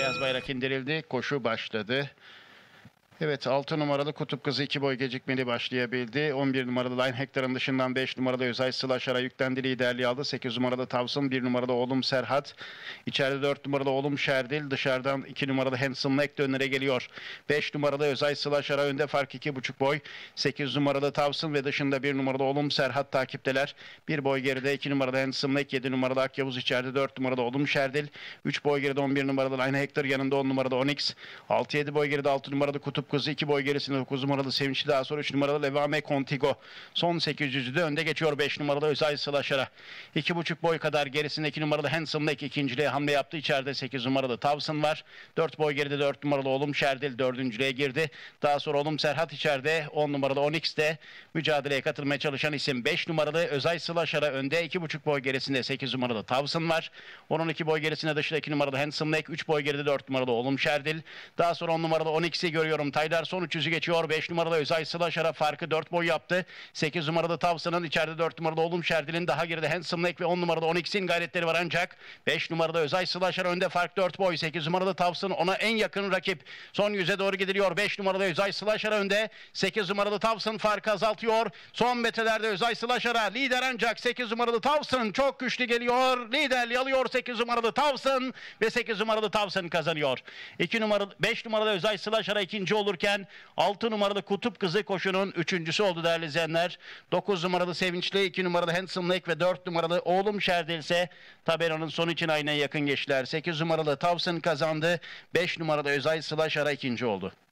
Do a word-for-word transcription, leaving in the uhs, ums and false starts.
Beyaz bayrak indirildi. Koşu başladı. Evet, altı numaralı Kutup Kızı iki boy gecikmeli başlayabildi. on bir numaralı Line Hector'ın dışından beş numaralı Özay Sılaşar'a yüklendi, liderliği aldı. sekiz numaralı Tavsın, bir numaralı Oğlum Serhat. İçeride dört numaralı Oğlum Şerdil. Dışarıdan iki numaralı Handsome Neck önlere geliyor. beş numaralı Özay Sılaşar'a önde, fark iki buçuk boy. sekiz numaralı Tavsın ve dışında bir numaralı Oğlum Serhat takipteler. bir boy geride iki numaralı Handsome Neck, yedi numaralı Akyavuz içeride, dört numaralı Oğlum Şerdil. üç boy geride on bir numaralı Line Hector, yanında on numaralı Onyx. altı yedi boy geride altı numaralı Kutup Kızı, iki boy gerisinde dokuz numaralı Sevinçli, daha sonra üç numaralı Levame Contigo. Son sekiz yüzü de önde geçiyor beş numaralı Özay Sılaşar'a. iki buçuk boy kadar gerisinde iki numaralı Handsome Neck ikinciliğe hamle yaptı. İçeride sekiz numaralı Tavsın var. dört boy geride dört numaralı Oğlum Şerdil dördüncülüğe girdi. Daha sonra Oğlum Serhat içeride, on numaralı Onyx de mücadeleye katılmaya çalışan isim. beş numaralı Özay Sılaşar'a önde, iki buçuk boy gerisinde sekiz numaralı Tavsın var. on iki boy gerisinde dışında iki numaralı Handsome Neck, üç boy geride dört numaralı Oğlum Şerdil. Daha sonra on numaralı Onyx'i görüyorum. Taydar son üç yüzü geçiyor. beş numaralı Özay Sılaşar'a farkı dört boy yaptı. sekiz numaralı Tavsın'ın, içeride dört numaralı Oğlum Şerdil'in, daha geride Handsome Neck ve on numaralı Onyx'in gayretleri var, ancak beş numaralı Özay Sılaşar önde, fark dört boy. sekiz numaralı Tavsın ona en yakın rakip. Son yüze doğru gidiliyor. beş numaralı Özay Sılaşar önde. sekiz numaralı Tavsın farkı azaltıyor. Son metrelerde Özay Sılaşar'a lider, ancak sekiz numaralı Tavsın çok güçlü geliyor. Liderliği alıyor sekiz numaralı Tavsın ve sekiz numaralı Tavsın kazanıyor. iki numaralı beş numaralı Özay Sılaşar'a ikinci olurken altı numaralı Kutup Kızı koşunun üçüncüsü oldu değerli izleyenler. dokuz numaralı Sevinçli, iki numaralı Handsome Neck ve dört numaralı Oğlum Şerdil ise tabelanın sonu için aynaya yakın geçtiler. sekiz numaralı Tavsın kazandı. beş numaralı Özay Sılaşar'a ikinci oldu.